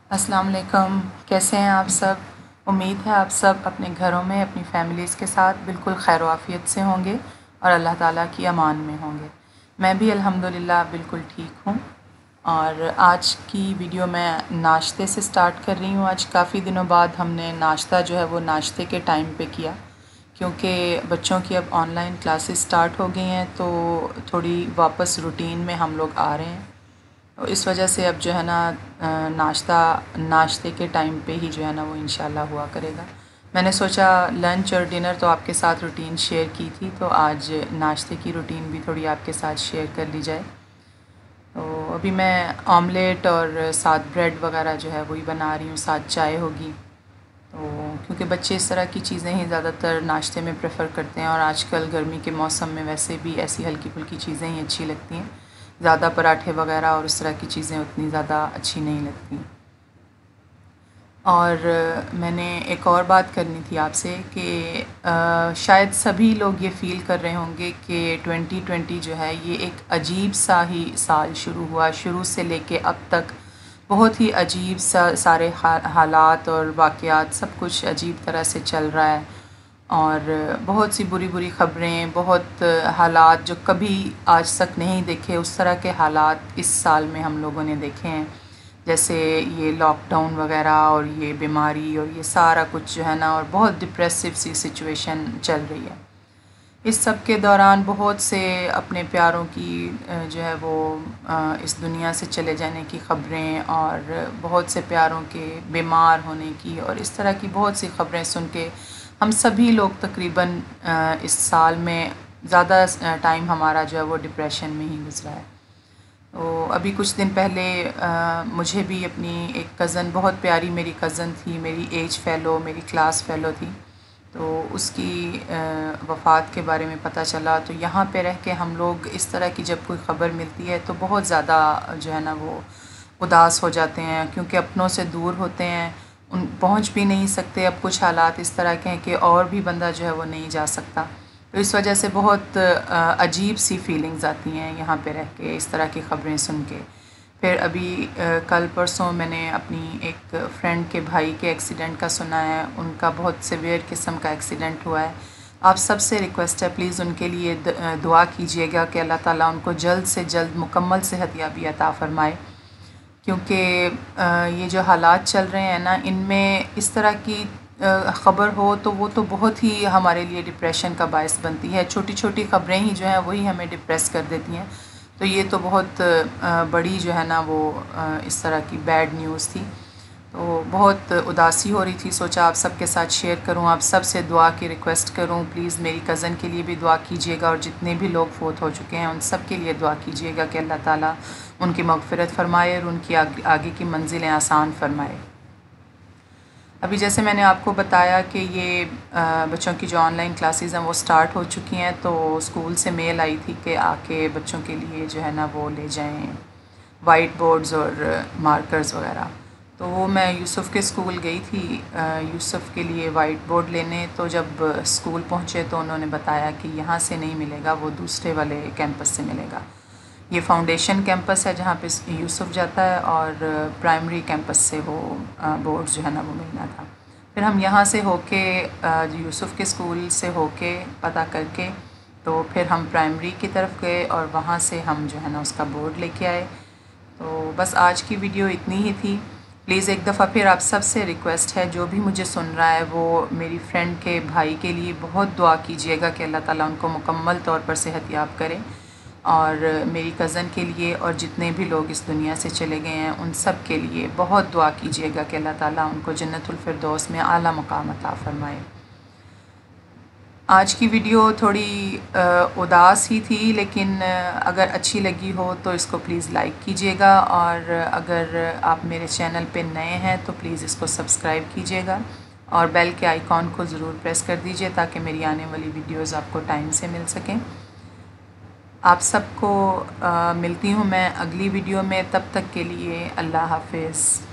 अस्सलाम वालेकुम। कैसे हैं आप सब? उम्मीद है आप सब अपने घरों में अपनी फैमिलीज़ के साथ बिल्कुल खैर आफ़ियत से होंगे और अल्लाह ताला की अमान में होंगे। मैं भी अल्हम्दुलिल्लाह बिल्कुल ठीक हूँ। और आज की वीडियो मैं नाश्ते से स्टार्ट कर रही हूँ। आज काफ़ी दिनों बाद हमने नाश्ता जो है वो नाश्ते के टाइम पे किया, क्योंकि बच्चों की अब ऑनलाइन क्लासेस स्टार्ट हो गई हैं, तो थोड़ी वापस रूटीन में हम लोग आ रहे हैं। तो इस वजह से अब जो है ना नाश्ते के टाइम पे ही जो है ना वो इंशाल्लाह हुआ करेगा। मैंने सोचा लंच और डिनर तो आपके साथ रूटीन शेयर की थी, तो आज नाश्ते की रूटीन भी थोड़ी आपके साथ शेयर कर ली जाए। तो अभी मैं ऑमलेट और साथ ब्रेड वगैरह जो है वही बना रही हूँ, साथ चाय होगी। तो क्योंकि बच्चे इस तरह की चीज़ें ही ज़्यादातर नाश्ते में प्रेफर करते हैं, और आजकल गर्मी के मौसम में वैसे भी ऐसी हल्की फुल्की चीज़ें ही अच्छी लगती हैं। ज़्यादा पराठे वगैरह और इस तरह की चीज़ें उतनी ज़्यादा अच्छी नहीं लगती। और मैंने एक और बात करनी थी आपसे कि शायद सभी लोग ये फ़ील कर रहे होंगे कि 2020 जो है ये एक अजीब सा ही साल शुरू हुआ। शुरू से लेके अब तक बहुत ही अजीब सारे हालात और वाक़यात, सब कुछ अजीब तरह से चल रहा है। और बहुत सी बुरी बुरी ख़बरें, बहुत हालात जो कभी आज तक नहीं देखे, उस तरह के हालात इस साल में हम लोगों ने देखे हैं। जैसे ये लॉकडाउन वगैरह और ये बीमारी और ये सारा कुछ जो है ना, और बहुत डिप्रेसिव सी सिचुएशन चल रही है। इस सब के दौरान बहुत से अपने प्यारों की जो है वो इस दुनिया से चले जाने की ख़बरें, और बहुत से प्यारों के बीमार होने की, और इस तरह की बहुत सी ख़बरें सुन के हम सभी लोग तकरीबन इस साल में ज़्यादा टाइम हमारा जो है वो डिप्रेशन में ही गुज़रा है। तो अभी कुछ दिन पहले मुझे भी अपनी एक कज़न, बहुत प्यारी मेरी कज़न थी, मेरी एज फ़ेलो, मेरी क्लास फ़ेलो थी, तो उसकी वफ़ात के बारे में पता चला। तो यहाँ पे रह के हम लोग इस तरह की जब कोई ख़बर मिलती है तो बहुत ज़्यादा जो है ना वो उदास हो जाते हैं, क्योंकि अपनों से दूर होते हैं, उन पहुँच भी नहीं सकते। अब कुछ हालात इस तरह के हैं कि और भी बंदा जो है वो नहीं जा सकता। तो इस वजह से बहुत अजीब सी फ़ीलिंग्स आती हैं यहाँ पे रह के, इस तरह की ख़बरें सुन के। फिर अभी कल परसों मैंने अपनी एक फ्रेंड के भाई के एक्सीडेंट का सुना है। उनका बहुत सीवियर किस्म का एक्सीडेंट हुआ है। आप सबसे रिक्वेस्ट है, प्लीज़ उनके लिए दुआ कीजिएगा कि अल्लाह ताला उनको जल्द से जल्द मुकम्मल सेहतयाबी अता फ़रमाए, क्योंकि ये जो हालात चल रहे हैं ना, इनमें इस तरह की ख़बर हो तो वो तो बहुत ही हमारे लिए डिप्रेशन का बायस बनती है। छोटी छोटी ख़बरें ही जो हैं वही हमें डिप्रेस कर देती हैं। तो ये तो बहुत बड़ी जो है ना वो इस तरह की बैड न्यूज़ थी। तो बहुत उदासी हो रही थी, सोचा आप सबके साथ शेयर करूं, आप सब से दुआ की रिक्वेस्ट करूं। प्लीज़ मेरी कज़न के लिए भी दुआ कीजिएगा, और जितने भी लोग फ़ौत हो चुके हैं उन सब के लिए दुआ कीजिएगा कि अल्लाह ताला उनकी मग़फ़िरत फ़रमाए और उनकी आगे की मंज़िलें आसान फ़रमाए। अभी जैसे मैंने आपको बताया कि ये बच्चों की जो ऑनलाइन क्लासेस हैं वो स्टार्ट हो चुकी हैं, तो स्कूल से मेल आई थी कि आके बच्चों के लिए जो है ना वो ले जाएं वाइट बोर्ड्स और मार्कर्स वगैरह। तो वो मैं यूसुफ़ के स्कूल गई थी यूसुफ़ के लिए वाइट बोर्ड लेने। तो जब स्कूल पहुँचे तो उन्होंने बताया कि यहाँ से नहीं मिलेगा, वो दूसरे वाले कैंपस से मिलेगा। ये फाउंडेशन कैंपस है जहाँ पे यूसुफ़ जाता है, और प्राइमरी कैंपस से वो बोर्ड जो है ना वो मिलना था। फिर हम यहाँ से होके यूसुफ़ के स्कूल से होके पता करके तो फिर हम प्राइमरी की तरफ गए, और वहाँ से हम जो है ना उसका बोर्ड लेके आए। तो बस आज की वीडियो इतनी ही थी। प्लीज़ एक दफ़ा फिर आप सब से रिक्वेस्ट है, जो भी मुझे सुन रहा है वो मेरी फ्रेंड के भाई के लिए बहुत दुआ कीजिएगा कि अल्लाह ताला उनको मुकम्मल तौर पर सेहतयाब करे, और मेरी कज़न के लिए और जितने भी लोग इस दुनिया से चले गए हैं उन सब के लिए बहुत दुआ कीजिएगा कि अल्लाह ताला उनको जन्नतुल फ़िरदौस में आला मकाम अता फ़रमाए। आज की वीडियो थोड़ी उदास ही थी, लेकिन अगर अच्छी लगी हो तो इसको प्लीज़ लाइक कीजिएगा, और अगर आप मेरे चैनल पे नए हैं तो प्लीज़ इसको सब्सक्राइब कीजिएगा, और बेल के आइकॉन को ज़रूर प्रेस कर दीजिए ताकि मेरी आने वाली वीडियोज़ आपको टाइम से मिल सकें। आप सबको मिलती हूँ मैं अगली वीडियो में, तब तक के लिए अल्लाह हाफ़िज़।